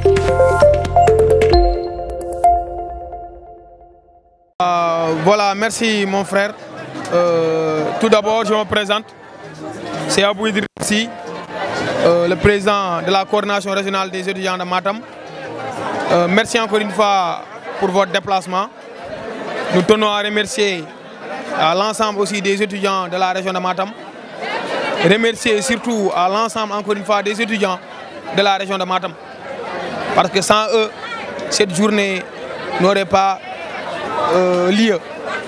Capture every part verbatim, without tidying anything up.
Euh, voilà, merci mon frère. Euh, tout d'abord, je me présente. C'est Abou Idrissi, euh, le président de la coordination régionale des étudiants de Matam. Euh, merci encore une fois pour votre déplacement. Nous tenons à remercier à l'ensemble aussi des étudiants de la région de Matam. Remercier surtout à l'ensemble encore une fois des étudiants de la région de Matam. Parce que sans eux, cette journée n'aurait pas euh, lieu.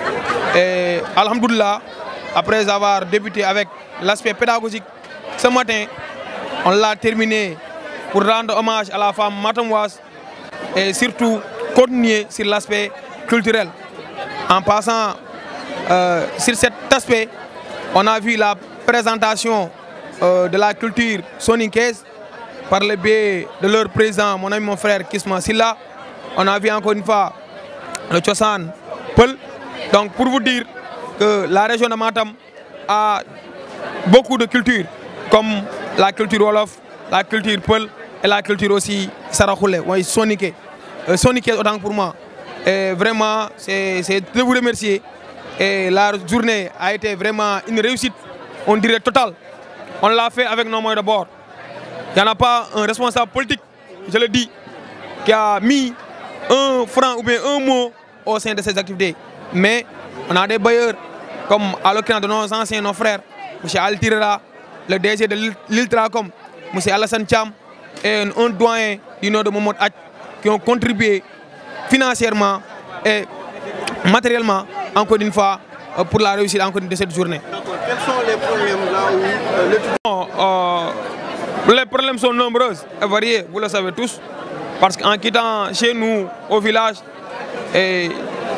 Et alhamdoulilah, après avoir débuté avec l'aspect pédagogique, ce matin, on l'a terminé pour rendre hommage à la femme matamoise et surtout continuer sur l'aspect culturel. En passant euh, sur cet aspect, on a vu la présentation euh, de la culture soninkaise par le biais de leur président, mon ami, mon frère Kisma Silla. On a vu encore une fois le Tchosan Peul. Donc pour vous dire que la région de Matam a beaucoup de cultures, comme la culture Wolof, la culture Peul et la culture aussi Sarakoulé, ou Soniké. Euh, Soniké autant pour moi. Et vraiment, c'est de vous remercier. Et la journée a été vraiment une réussite, on dirait totale. On l'a fait avec nos moyens de bord. Il n'y en a pas un responsable politique, je le dis, qui a mis un franc ou bien un mot au sein de ces activités. Mais on a des bailleurs, comme à l'occasion de nos anciens, nos frères, M. Altirera, le D G de l'Iltracom, M. Alassane Cham, et un doyen du nom de Mohamed Hadj, qui ont contribué financièrement et matériellement, encore une fois, pour la réussite encore de cette journée. Quels sont les problèmes là où euh, l'étudiant... Euh, les problèmes sont nombreux et variés, vous le savez tous, parce qu'en quittant chez nous, au village, et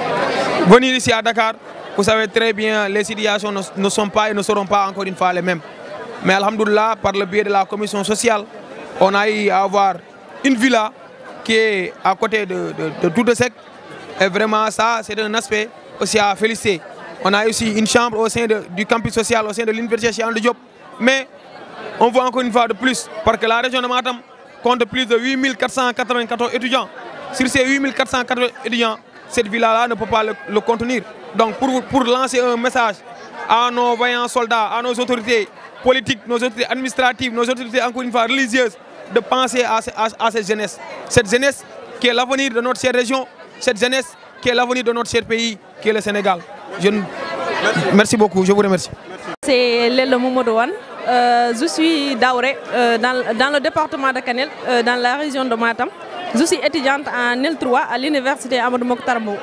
venir ici à Dakar, vous savez très bien, les situations ne, ne sont pas et ne seront pas encore une fois les mêmes. Mais alhamdoulilah, par le biais de la commission sociale, on a eu à avoir une villa qui est à côté de, de, de tout de sec. Et vraiment, ça, c'est un aspect aussi à féliciter. On a aussi une chambre au sein de, du campus social, au sein de l'université Cheikh Anta Diop. Mais on voit encore une fois de plus, parce que la région de Matam compte plus de huit mille quatre cent quatre-vingt-quatorze étudiants. Sur ces huit mille quatre cent quatre-vingts étudiants, cette villa-là ne peut pas le, le contenir. Donc pour, pour lancer un message à nos vaillants soldats, à nos autorités politiques, nos autorités administratives, nos autorités encore une fois religieuses, de penser à, à, à cette jeunesse. Cette jeunesse qui est l'avenir de notre chère région, cette jeunesse qui est l'avenir de notre cher pays, qui est le Sénégal. Je... Merci. Merci beaucoup, je vous remercie. C'est Lelo Momodouane. Euh, je suis Daouré, euh, dans, dans le département de Kanel, euh, dans la région de Matam. Je suis étudiante en L trois à l'université Amadou Mokhtar Mbow.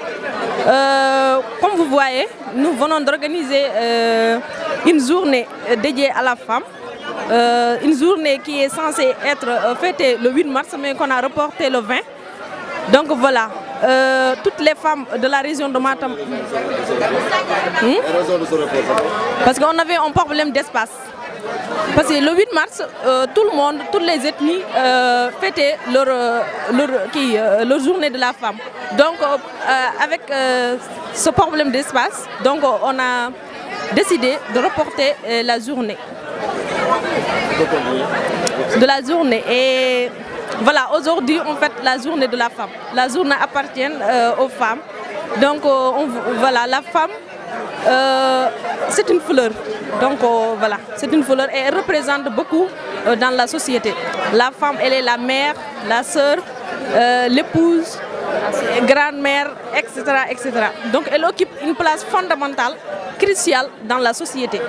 Euh, comme vous voyez, nous venons d'organiser euh, une journée dédiée à la femme. Euh, une journée qui est censée être fêtée le huit mars, mais qu'on a reporté le vingt. Donc voilà, euh, toutes les femmes de la région de Matam. Hmm? Parce qu'on avait un problème d'espace. Parce que le huit mars, euh, tout le monde, toutes les ethnies euh, fêtaient leur, leur, qui, euh, leur journée de la femme. Donc euh, avec euh, ce problème d'espace, donc on a décidé de reporter euh, la journée. De la journée. Et voilà, aujourd'hui on fête la journée de la femme. La journée appartient euh, aux femmes. Donc euh, on, voilà, la femme, euh, c'est une fleur. Donc euh, voilà, c'est une fleur et elle représente beaucoup euh, dans la société. La femme, elle est la mère, la sœur, euh, l'épouse, grand-mère, et cetera, et cetera. Donc elle occupe une place fondamentale, cruciale dans la société.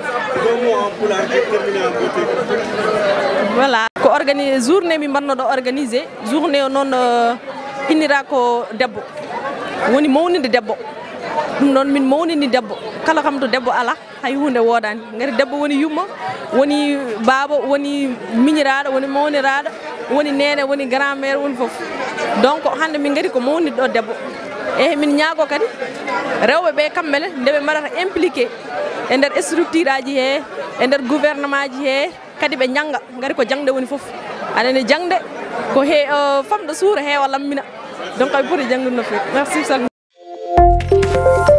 Voilà. Ko organiser journée mi marno do organiser journée non inira ko debbo woni mawninde debbo dum non min mawnini debbo kala kam to debbo ala hay hunde wodani ngari debbo woni yumma woni baaba woni miñiraado woni mawniraado woni nene woni grand-mère woni fof donc hande min ngari ko mawnide do debbo e min ñaago kadi rewbe be kamɓe nde ɓe mbaɗata impliqué e nder structure aji he e nder gouvernement ji he kadi ɓe janga ngari ko jangde woni fof anene jangde ko he famɗo suura heewa lammina donc ay poti jangdude no fewi merci.